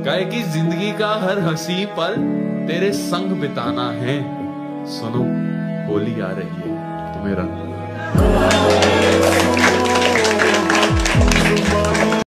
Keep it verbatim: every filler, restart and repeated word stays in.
काहे कि जिंदगी का हर हंसी पल तेरे संग बिताना है। सुनो होली आ रही है, तुम्हें रंग